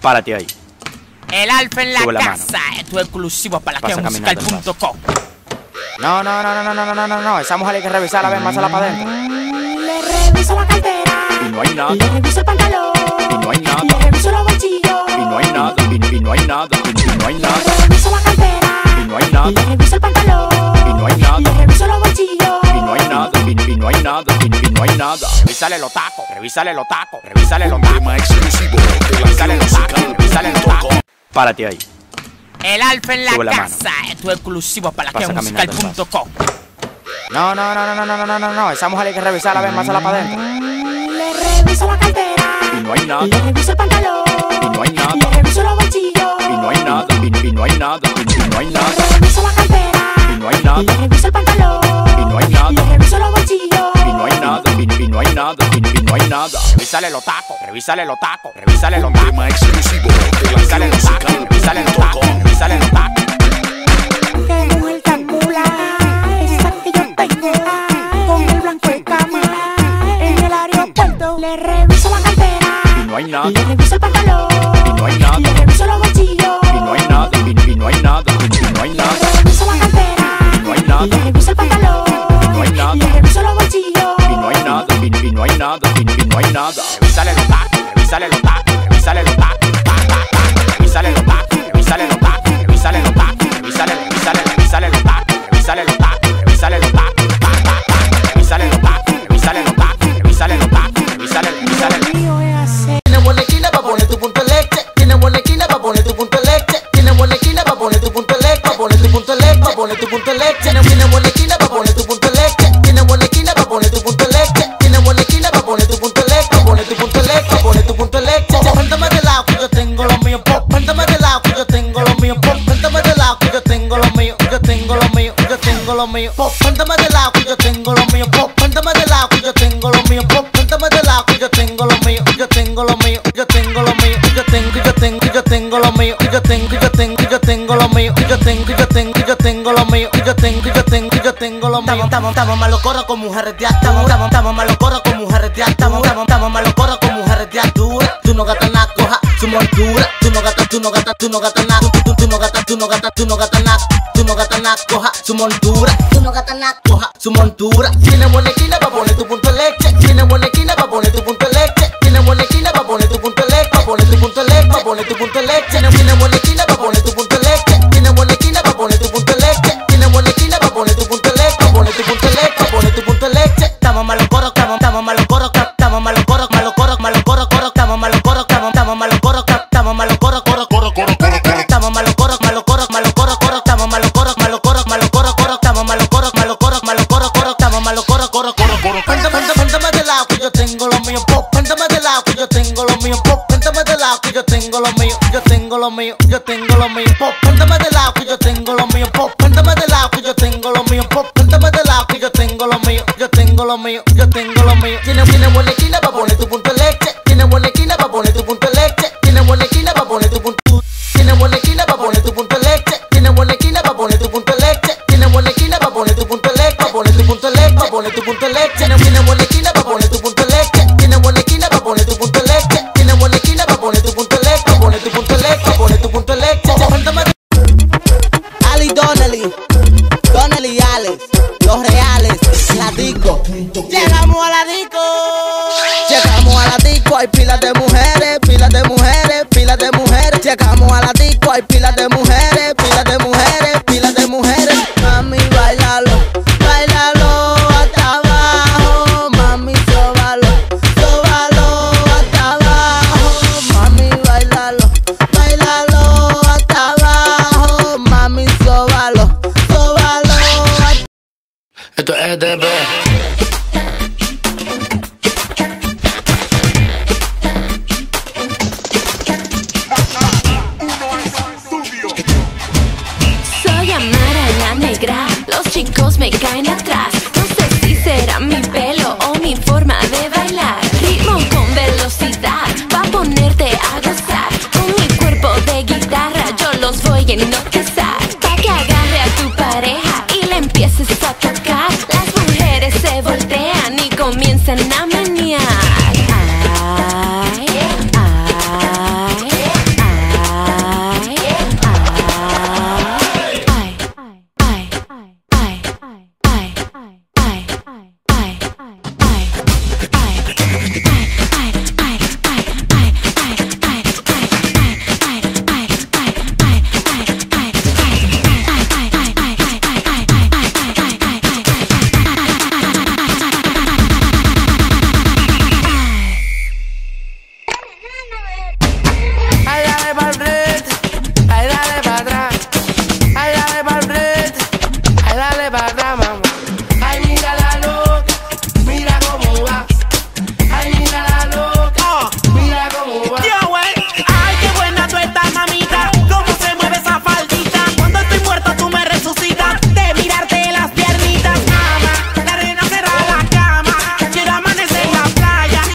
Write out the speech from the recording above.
Párate ahí. El Alfa en la Sube la casa, esto es exclusivo para laquemusical.com. No, esa mujer hay que revisarla, ven, más para adentro. Le reviso la cartera Y no hay nada. Le reviso el pantalón Y no hay nada. Le reviso los bolsillos Y no hay nada. Y no hay nada. Y no hay nada. Le reviso la cartera Y no hay nada. Le reviso el pantalón Y no hay nada. Le reviso los bolsillos Y no hay nada. Y no hay nada. Y no hay nada. Revísale los tacos. Revísale los tacos. Revísale los tacos. Tema exclusivo de Revísale los tacos. Revísale los tacos. Párate ahí. El Alfa en la Sube la mano. casa, esto es exclusivo para Pasa caminando laquemusical.com. No, esa mujer hay que revisarla, ven, más para adentro. Le reviso la cartera Y no hay nada. Le reviso el pantalón Y no hay nada. Le reviso los bolsillos Y no hay nada. Y no hay nada. Y no hay nada. Le reviso la cartera Y no hay nada. Le reviso el pantalón Y no hay nada. Le reviso los bolsillos Y no hay nada. Y no hay nada. Y no hay nada. Revísale los tacos. Revísale los tacos. Revísale los tacos. Tema exclusivo de Revísale los tacos. Revísale los tacos. Revísale los tacos. Qué mujer tan chula, esa que yo tengo, con el blanco de cama, en el aeropuerto. Le reviso la cartera, Y no hay nada. le reviso el pantalón, Y no hay nada. le reviso los bolsillos. Y no hay nada. Y no hay nada. Y no hay nada. Le reviso la cartera, Y no hay nada. le reviso el pantalón, no hay nada. le reviso los bolsillos. Y no hay nada. Y no hay nada. Y no hay nada. Revísale los tacos. Revísale los tacos. Revísale los tacos. Revísale los tacos. Revísale los tacos. Revísale los tacos. Revísale los tacos. Revísale los tacos. Revísale los tacos. Revísale los tacos. Revísale los tacos. Revísale los tacos. Revísale. Mío es hacer. Tiene buena esquina pa' poner tu punto de leche. Tiene buena esquina pa' poner tu punto de leche. Tiene buena esquina pa' poner tu punto de leche. Pa' poner tu punto de leche. Pa' poner tu punto de leche. Tiene buena esquina pa' poner tu punto de leche. Tiene buena esquina pa' poner tu punto de leche. Tiene buena esquina pa' poner tu punto de leche. Pa' poner tu punto de leche. Pa' poner tu punto de leche. Cuéntame de lado que yo tengo lo mío. Cuéntame de lado que yo tengo lo mío. Cuéntame de lado que yo tengo lo mío. Yo tengo lo mío. Yo tengo lo mío. Cuéntame de lado que yo tengo lo mío. Cuéntame de lado que yo tengo lo mío. Cuéntame de lado que yo tengo lo mío. Yo tengo lo mío. Yo tengo lo mío. Yo tengo lo mío. Yo tengo lo mío. Yo tengo lo mío. Yo tengo lo mío. Estamos malos coros con mujeres de estamos malos coros con mujeres de estamos malos coros con mujeres de dura. Tú no gastas nada, coja su montura. Tú no gastas nada. Tú no gastas nada, coja su montura. Tú no gastas nada, coja su montura. Tiene buena esquina pa' poner tu punto de leche. Tiene buena esquina pa' poner tu punto de leche. Tiene buena esquina pa' poner tu punto de leche. Pa' poner tu punto de leche. Pa' poner tu punto de leche. Tiene buena esquina pa' poner tu punto de leche. Tiene buena esquina pa' poner tu punto de leche. Tiene buena esquina pa' poner tu punto de leche. Pa' poner tu punto de leche. Pa' poner tu punto de leche. Estamos malos coros, estamos malos coros, estamos malos coros, malos coros, malos coros, estamos malos coros, estamos malos coros, estamos malos coros, estamos malos coros, malos coros, malos coros, estamos malos coros, malos coros, malos coros, estamos malos coros, malos coros, malos coros, estamos malos coros, Cuéntame de lado que yo tengo lo mío, cuéntame de lado que yo tengo lo mío, cuéntame de lado que yo tengo lo mío, yo tengo lo mío, yo tengo lo mío, cuéntame de lado que yo tengo lo mío, cuéntame de lado que yo tengo lo mío, cuéntame de lado que yo tengo lo mío, yo tengo lo mío, yo tengo lo mío. Tiene buena esquina pa' poner tu punto de leche. Tiene buena esquina pa' poner tu punto de leche. Tiene buena esquina pa' poner tu punto. Tiene buena esquina pa' poner tu punto de leche. Tiene buena esquina pa' poner tu punto de leche. Tiene buena esquina pa' poner tu punto de leche. Pa' poner tu punto de leche. Pa' poner tu punto de leche. Tiene buena esquina pa' poner tu punto de leche. Tiene buena esquina pa' poner tu punto de leche. Tiene buena esquina pa' poner tu punto de leche. Pa' poner tu punto de leche. Pa' poner tu punto de leche. Cuéntame. Ali Donnelly Alex, los reales, la disco. Llegamos a la disco. Llegamos a la disco, hay pilas de mujeres, pilas de mujeres, pilas de mujeres. Llegamos a la disco, hay pilas de mujeres, pilas de mujeres, pilas de mujeres. Mami, bailalo, bailalo hasta abajo. Mami, sóbalo, sóbalo hasta abajo. Mami, bailalo, bailalo hasta abajo. Mami, sóbalo, sóbalo hasta... Esto es EDB. Soy Amara la negra, los chicos me caen atrás. No sé si será mi pelo o mi forma de